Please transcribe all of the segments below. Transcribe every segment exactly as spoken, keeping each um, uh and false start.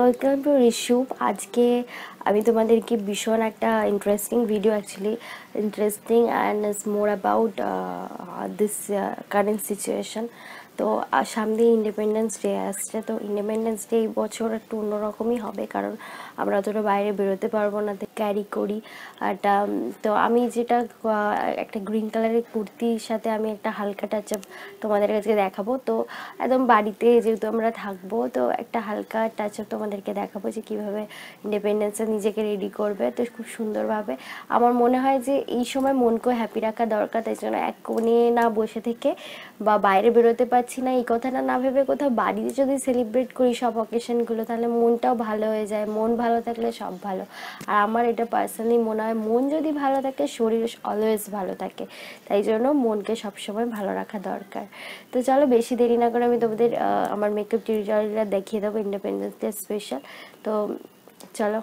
Welcome to ঋষুপ। আজকে আমি তোমাদেরকে ভীষণ একটা interesting video, actually interesting and is more about this current situation. তো সামনে ইন্ডিপেন্ডেন্স ডে আসছে, তো ইন্ডিপেন্ডেন্স ডে এই বছর একটু অন্যরকমই হবে, কারণ আমরা অতটা বাইরে বেরোতে পারবো না, ক্যারি করি একটা। তো আমি যেটা একটা গ্রিন কালারের কুর্তির সাথে আমি একটা হালকা টাচ আপ তোমাদের কাছে দেখাবো। তো একদম বাড়িতে যেহেতু আমরা থাকবো, তো একটা হালকা টাচ আপ তোমাদেরকে দেখাবো যে কীভাবে ইন্ডিপেন্ডেন্সে নিজেকে রেডি করবে, তো খুব সুন্দরভাবে। আমার মনে হয় যে এই সময় মনকেও হ্যাপি রাখা দরকার, তাই জন্য এক কোণে না বসে থেকে বা বাইরে বেরোতে পারছি না এই কথাটা না ভেবে কোথাও বাড়িতে যদি সেলিব্রেট করি সব অকেশনগুলো, তাহলে মনটাও ভালো হয়ে যায়। মন ভালো থাকলে সব ভালো। আর আমার এটা পার্সোনালি মনে হয় মন যদি ভালো থাকে শরীর অলওয়েজ ভালো থাকে, তাই জন্য মনকে সবসময় ভালো রাখা দরকার। তো চলো বেশি দেরি না করে আমি তোমাদের আমার মেকআপ টিউটোরিয়ালটা দেখিয়ে দেবো ইন্ডিপেন্ডেন্স ডে স্পেশাল। তো চলো।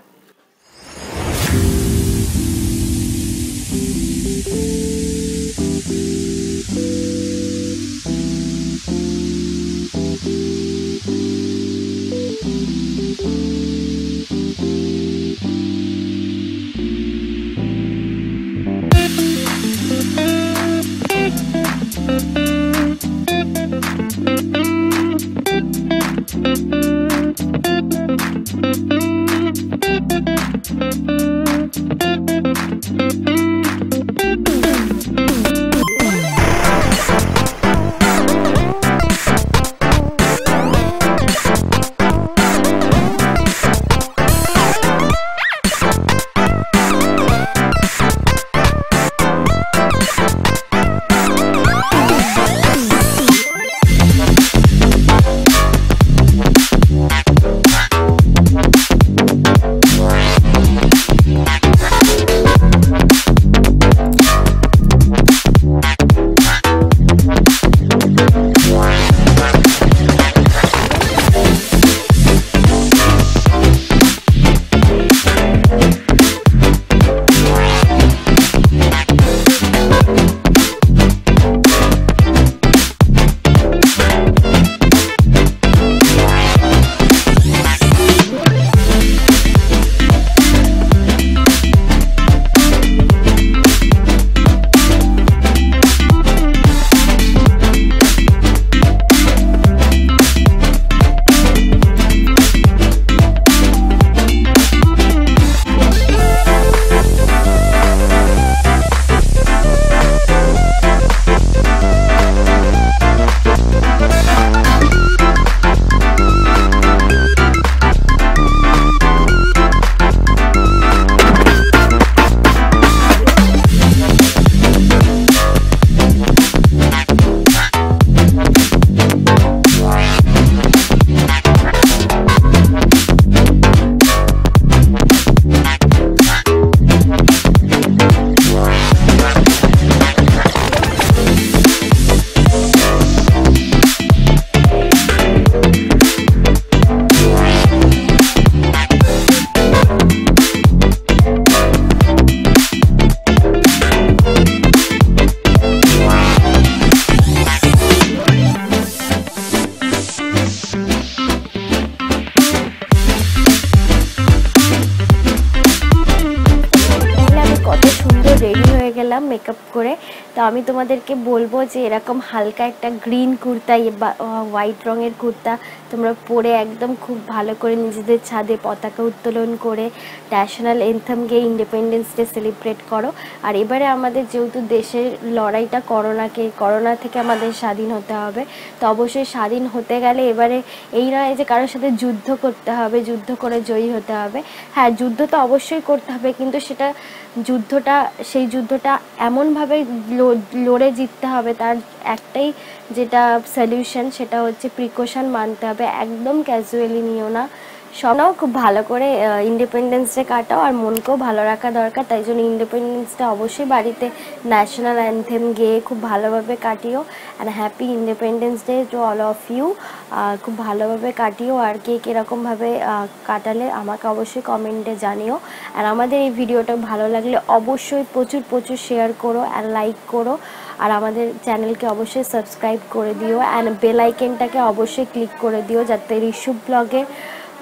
রেডি হয়ে গেলাম মেকআপ করে। তো আমি তোমাদেরকে বলবো যে এরকম হালকা একটা গ্রিন কুর্তা বা হোয়াইট রঙের কুর্তা তোমরা পরে একদম খুব ভালো করে নিজেদের ছাদে পতাকা উত্তোলন করে ন্যাশনাল এনথেম গেয়ে ইন্ডিপেন্ডেন্স ডে সেলিব্রেট করো। আর এবারে আমাদের যেহেতু দেশের লড়াইটা করোনাকে করোনা থেকে আমাদের স্বাধীন হতে হবে, তো অবশ্যই স্বাধীন হতে গেলে এবারে এই নয় যে কারোর সাথে যুদ্ধ করতে হবে, যুদ্ধ করে জয়ী হতে হবে। হ্যাঁ, যুদ্ধ তো অবশ্যই করতে হবে, কিন্তু সেটা যুদ্ধটা সেই যুদ্ধটা এমনভাবে লড়ে জিততে হবে, তার একটাই যেটা সলিউশন সেটা হচ্ছে প্রিকশন মানতে হবে। একদম ক্যাজুয়ালি নিও না, সবটাও খুব ভালো করে ইন্ডিপেন্ডেন্স ডে কাটাও। আর মনকেও ভালো রাখা দরকার, তাই জন্য ইন্ডিপেন্ডেন্স ডে অবশ্যই বাড়িতে ন্যাশনাল অ্যানথেম গেয়ে খুব ভালোভাবে কাটিও। And happy independence day to all of you. খুব ভালোভাবে কাটিও। আর কে কীরকমভাবে কাটালে আমাকে অবশ্যই কমেন্টে জানিও। আর আমাদের এই ভিডিওটা ভালো লাগলে অবশ্যই প্রচুর প্রচুর শেয়ার করো অ্যান্ড লাইক করো। আর আমাদের চ্যানেলকে অবশ্যই সাবস্ক্রাইব করে দিও অ্যান্ড বেল আইকনটাকে অবশ্যই ক্লিক করে দিও, যাতে ঋষুপ ব্লগে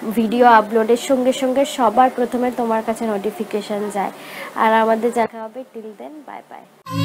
ভিডিও আপলোডের সঙ্গে সঙ্গে সবার প্রথমে তোমার কাছে নোটিফিকেশান যায়। আর আমাদের দেখা হবে, টিল দেন বাই বাই।